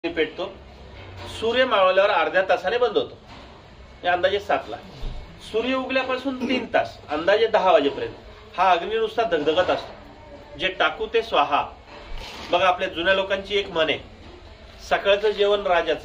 पेटतो. सूर्य मावळल्यावर अर्ध्या तासाने बंद होतो. अंदाजे 7ला. सूर्य उगल्यापासून 3 तास अंदाजे 10 वाजेपर्यंत हा अग्नी नुसता धगधगत असतो. जे टाकू ते स्वाहा. बघा आपल्या जुन्या लोकांची एक म्हण आहे, सकाळचं जेवण राजाचं,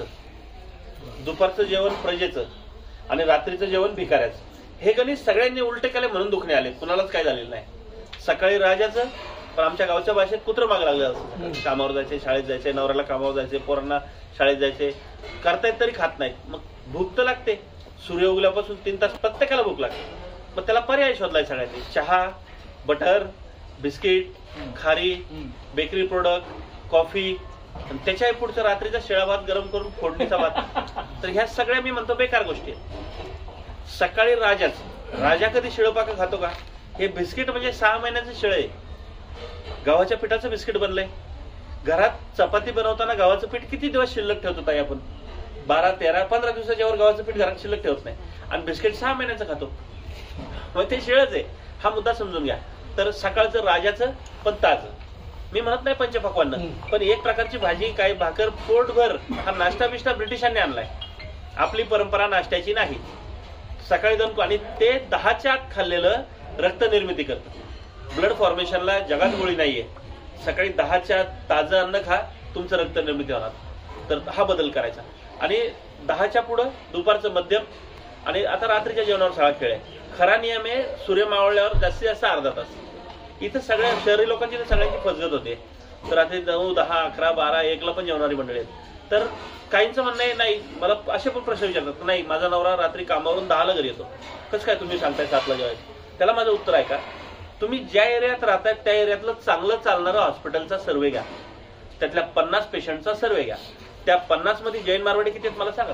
दुपारचं जेवण प्रजेचं आणि रात्रीचं जेवण भिकाऱ्याचं. हे गणित सगळ्यांनी उलटे केले म्हणून दुखणे आले, कुणालाच काय झालेलं नाही. सकाळी राजाचं, पण आमच्या गावच्या भाषेत कुत्रं माग लागलं असतं. कामावर जायचे, शाळेत जायचे, नवऱ्याला कामावर जायचे, पोरांना शाळेत जायचे, करतायत तरी खात नाहीत. मग भूक तर लागते. सूर्य उगल्यापासून 3 तास प्रत्येकाला भूक लागते. मग त्याला पर्याय शोधलाय सगळ्यांनी. चहा, बटर, बिस्किट, खारी, बेकरी प्रोडक्ट, कॉफी, त्याच्या पुढचं रात्रीचा शिळा भात गरम करून फोडणीचा भात. तर ह्या सगळ्या मी म्हणतो बेकार गोष्टी आहेत. सकाळी राजा कधी शिळपाक खातो का? हे बिस्किट म्हणजे 6 महिन्याचं शिळ आहे. गव्हाच्या पिठाचं बिस्किट बनलंय. घरात चपाती बनवताना गव्हाचं पीठ किती दिवस शिल्लक ठेवत होता आपण? 12, 13, 15 दिवसाच्या वर गव्हाचं पीठ घरात शिल्लक ठेवत नाही. आणि बिस्किट 6 महिन्याचं खातो. मग ते शिळच आहे. हा मुद्दा समजून घ्या. तर सकाळचं राजाचं पण ताजं. मी म्हणत नाही पंचपक्वान्न, पण एक प्रकारची भाजी, काही भाकर, पोटभर हा नाश्ता बिष्टा ब्रिटिशांनी आणलाय. आपली परंपरा नाश्त्याची नाही. सकाळी जाऊन आणि ते 10च्या आत खाल्लेलं रक्त निर्मिती करतं. ब्लड फॉर्मेशनला जगात गोळी नाहीये. सकाळी 10च्या ताजं अन्न खा, तुमचं रक्त निर्मिती होणार. तर हा बदल करायचा. आणि 10च्या पुढं दुपारचं मध्यम आणि आता रात्रीच्या जेवणावर सगळा खेळ आहे. खरा नियम आहे सूर्य मावळल्यावर जास्तीत जास्त अर्धा तास. इथं सगळ्या शहरी लोकांची सगळ्यांची फसगत होते. तर रात्री 9, 10, 11, 12, 1ला पण जेवणारी मंडळी आहेत. तर काहींचं म्हणणं आहे नाही, मला असे पण प्रश्न विचारतात, नाही माझा नवरा रात्री कामावरून 10ला घरी येतो, कसं काय तुम्ही सांगताय 7ला जेवायचं? त्याला माझं उत्तर आहे का, तुम्ही ज्या एरियात राहताय त्या एरियातलं चांगलं चालणारं हॉस्पिटलचा सर्वे घ्या. त्यातल्या 50 पेशंटचा सर्वे घ्या. त्या 50 मध्ये जैन मारवाडी किती आहेत मला सांगा.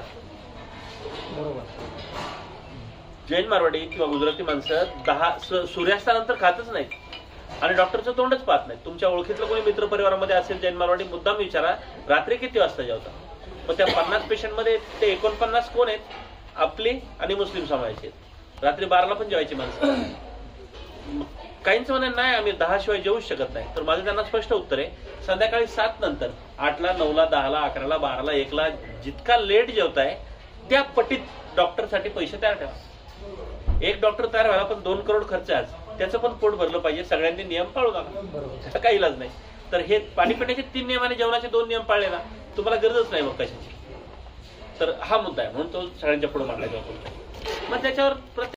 जैन मारवाडी किंवा गुजराती माणसं सूर्यास्तानंतर खातच नाहीत आणि डॉक्टरचं तोंडच पाहत नाही. तुमच्या ओळखीतलं कोणी मित्र परिवारामध्ये असेल जैन मारवाडी, मुद्दाम विचारा रात्री किती वाजता जेवता. मग त्या 50 पेशंट मध्ये ते 49 कोण आहेत? आपली आणि मुस्लिम समाजाचे आहेत. रात्री 12ला पण जेवायची माणसं. काहींचं म्हणणं नाही आम्ही 10 शिवाय जेवूच शकत नाही. तर माझं त्यांना स्पष्ट उत्तर आहे, संध्याकाळी 7 नंतर 8ला, 9ला, 10ला, 11ला, 12ला, 1ला जितका लेट जेवताय त्या पटीत डॉक्टरसाठी पैसे तयार ठेवा. एक डॉक्टर तयार व्हायला पण 2 करोड खर्च आहे. त्याचं पण पोट भरलं पाहिजे. सगळ्यांनी नियम पाळू नका, काही इलाज नाही. तर हे पाणी पिण्याचे 3 नियम आणि जेवणाचे 2 नियम पाळले ना, तुम्हाला गरजच नाही मग कशाची. तर हा मुद्दा आहे, म्हणून तो सगळ्यांच्या पुढे मांडला जातो. मग त्याच्यावर